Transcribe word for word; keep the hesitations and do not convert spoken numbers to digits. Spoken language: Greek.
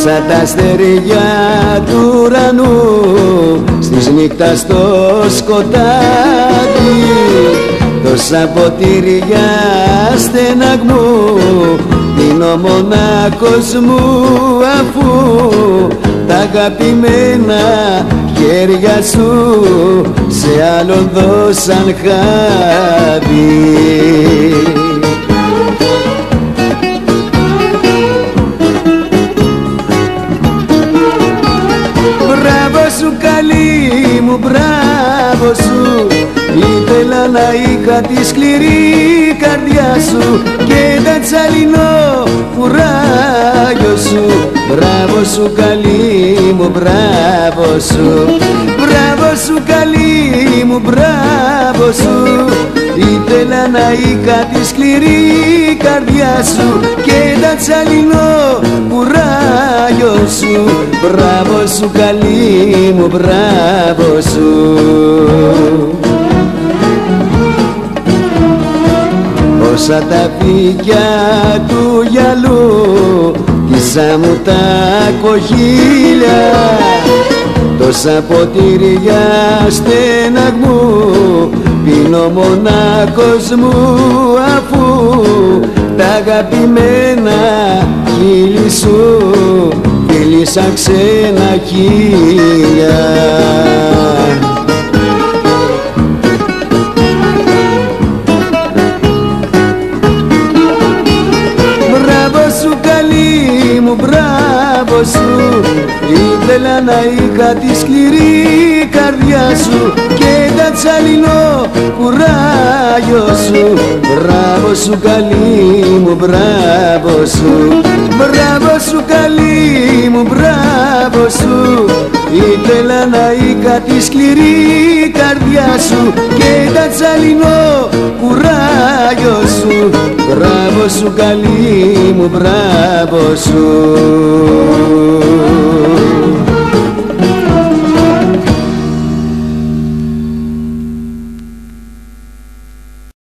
σαν τα αστέρια του ουρανού στις νύχτας στο σκοτάδι, τόσα ποτήρια στεναγμού πίνω μονάχος μου, αφού τα αγαπημένα χέρια σου σε άλλον δώσαν χάδι. Μπράβο σου καλή μου, μπράβο σου, ήθελα να είχα τη σκληρή καρδιά σου και τα τσαλινό κουράγιο σου. Μπράβο σου καλή μου, μπράβο σου, μπράβο σου καλή μου, μπράβο σου, ήθελα να είχα τη σκληρή καρδιά σου και τα τσαλινό κουράγιο σου. Μπράβο σου καλή μου, μπράβο σου. Όσα τα φύκια του γυαλού κύσα μου τα κοχύλια, τόσα ποτήρια στεναγμού πίνω μονάχος μου, αφού τα αγαπημένα χείλη σου φίλησαν ξένα χείλια. Μπράβο σου, ήθελα να είχα τη σκληρή καρδιά σου και τα τσαλινό κουράγιο σου. Μπράβο σου καλή μου, μπράβο σου, μπράβο σου καλή μου, μπράβο σου, ήθελα να είχα τη σκληρή καρδιά σου και τα τσαλινό κουράγιο σου. Μπράβο σου καλή μου, μπράβο σου.